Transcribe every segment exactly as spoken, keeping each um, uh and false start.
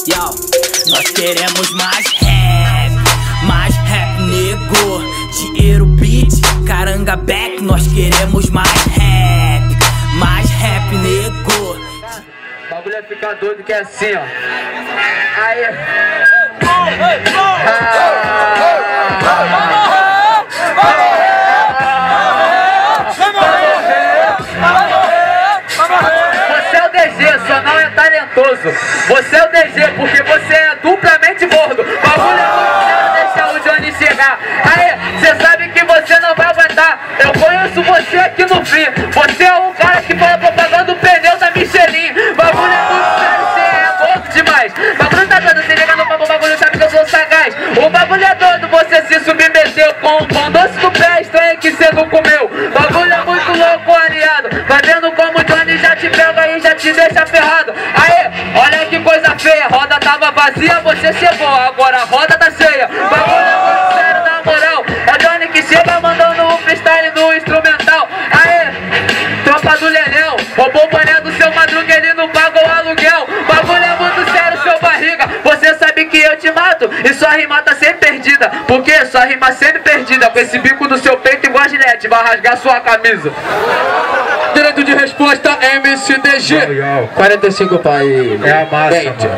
Yo, nós queremos mais rap, mais rap, nego. Dinheiro, beat, caranga, back. Nós queremos mais rap, mais rap, nego. O bagulho é ficar doido que é assim, ó. Aí. Você é o D G, só não é talentoso. Você é o D G porque você é duplamente gordo. O bagulho é muito sério, deixar o Johnny chegar. Aí, você sabe que você não vai aguentar. Eu conheço você aqui no Free. Você é o cara que fala propaganda do pneu da Michelin. O bagulho é muito sério, você é gordo demais. O bagulho tá doido, você liga no papo, o bagulho sabe que eu sou sagaz. O bagulho é doido, você se submeteu com com doce do pé estranho que você não comeu. O bagulho é muito louco, aliado. Vai vendo como o Johnny já te pega e já te deixa ferrado. Aí, olha que coisa feia. A roda tava vazia, você chegou. Agora a roda tá cheia. O bagulho é muito sério, na moral. É o Johnny que chega mandando o freestyle do instrumental. Aí, tropa do Leleu, roubou o boné do seu Madruga, ele não paga o aluguel. O bagulho é muito sério, seu barriga. Você sabe que eu te mato e sua rima tá sempre perdida. Porque sua rima sempre perdida. Com esse bico do seu peito igual a Gillette, vai rasgar sua camisa. Direito de resposta, M C D G. quarenta e cinco para ele. É a massa.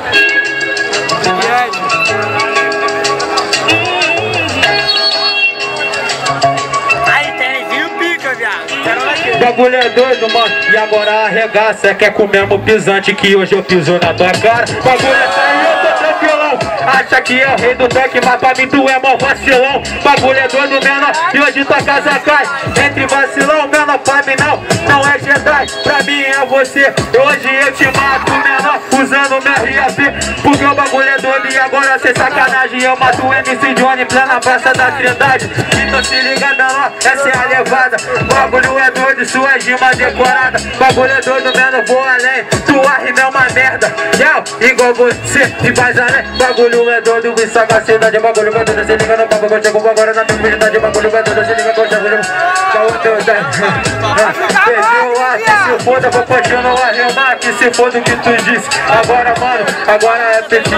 Aí tem, viu, pica, viado. O bagulho é doido, mano. E agora arregaça. Quer comer meu pisante que hoje eu piso na tua cara. O bagulho é sério, eu tô tranquilão. Acha que é o rei do tanque, mas pra mim tu é mó vacilão. Bagulho é doido, menor, e hoje tua casa cai. Entre vacilão, menor, pra mim não, não é Jedi. Pra mim é você, hoje eu te mato, menor, usando meu R A P. Porque o bagulho é doido e agora sem sacanagem eu mato o M C Johnny plena praça da Trindade. Então se liga, menor, essa é a levada. Bagulho é doido, sua rima decorada. Bagulho é doido, menor, vou além. Tua rima é uma merda, yeah, igual você, e faz além. Bagulho é doido, e sagacidade. Bagulho é doido, se liga no papo, eu chego agora na tranquilidade. Bagulho é doido, se liga com o chego da autoridade. Perdeu a que se foda, vou continuar a remar. Que se foda o que tu disse. Agora, mano, agora é petit.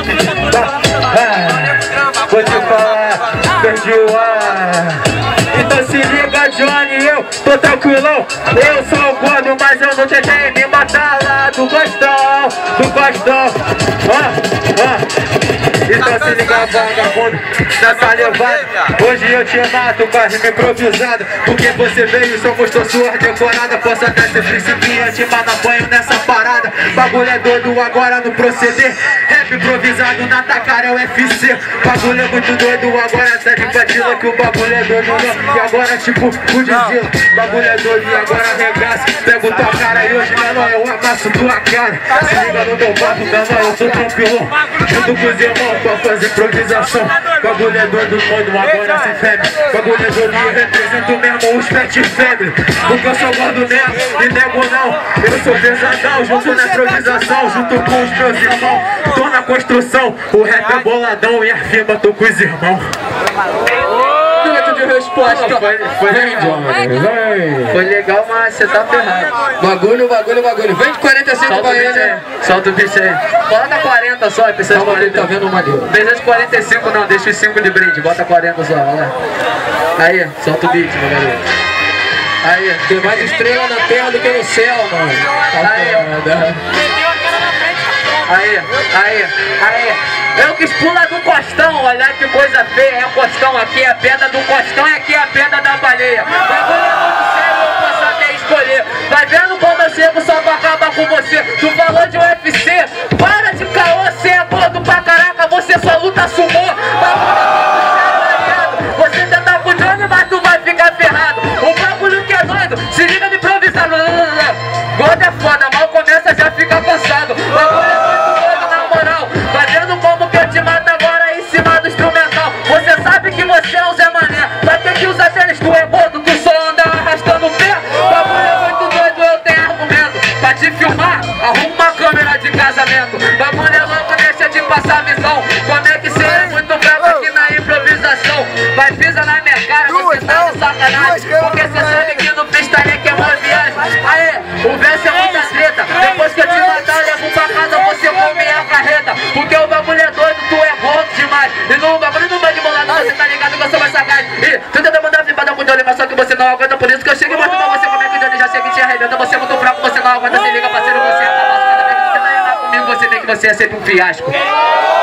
Vou te falar, perdi o ar. Então se liga, Johnny, eu tô tranquilão. Eu sou o gordo, mas eu não tentei me matar lá do gostão, do gostão. Ah, ah. Então se liga, vagabundo, nessa levada. Hoje eu te mato com a rima improvisada. Porque você veio e só mostrou sua decorada. Posso até ser principiante, mas não apanho nessa parada. Bagulho é doido agora no proceder. Rap improvisado na tacara é o F C. Bagulho é muito doido agora, tá de batida que o bagulho é doido, não. E agora tipo o dizer, bagulho é doido e agora arregaça. Pego tua cara e hoje, menor, eu amasso tua cara. Se liga no meu papo, menor, eu sou tranquilo. Junto com os irmãos pra fazer improvisação. Bagulho é doido, doido, agora sem febre. Bagulho é doido e eu represento mesmo os pet febre. Porque eu sou gordo mesmo e nego não. Eu sou pesadão, junto na improvisação. Junto com os meus irmãos, tô na construção. O rap é boladão e a firma tô com os irmãos. Direito de resposta. Foi, foi, Vem, Johnny, vem. foi legal, mas você tá ferrado. Bagulho, bagulho, bagulho. Vem de quarenta e cinco Solta o para bicho aí, ele. solta o bicho aí. Bota quarenta só, precisa de Calma, ele quarenta. tá vendo uma dele. Precisa de quarenta e cinco não, deixa os cinco de brinde, bota quarenta só, vai lá. Aí, solta o beat, meu garoto. Aí, Tem mais estrela na terra do que no céu, mano. Aí. Aí, aí, aí. Eu quis pular do costão, olha que coisa feia. É o costão, aqui é a pedra do costão e aqui é a pedra da baleia. Bagulho é muito sério, eu posso até escolher. Vai vendo quando eu chego só pra acabar com você. Tu falou de U F C, para de caô, você é gordo pra caraca, você só luta sumô. Bagulho é muito sério, aliado. Você tenta com o Johnny, mas tu vai ficar ferrado. O bagulho que é doido, se liga de improvisar. Gordo é foda, mal começa já fica cansado. Bagulho é muito doido, na moral. Vai vendo como que eu te mato agora em cima do instrumental. Você sabe que você é um Zé Mané. Vai ter que usar tênis, tu é gordo, tu só anda arrastando o pé. Bagulho é muito doido, eu tenho argumento pra te filmar, arruma uma câmera de casamento. Bagulho é louco, deixa de passar a visão. Como é que cê é muito bravo aqui na improvisação. Vai pisar na minha cara, você tá de sacanagem. Porque cê sabe que no freestyle é que é uma viagem. Aê, o verso é muita treta. Depois que eu te matar, eu levo pra casa, você come a carreta. Porque o bagulho E no bagulho não vai de bolado, você tá ligado que eu sou mais sagaz. E tu tenta mandar flipada com o Johnny, mas só que você não aguenta. Por isso que eu chego e mostro pra você como é que o Johnny já chega e te arrebenta. Você é muito fraco, você não aguenta. Se liga, parceiro, você é capaz. Cada vez que você vai errar comigo, você vê que você é sempre um fiasco.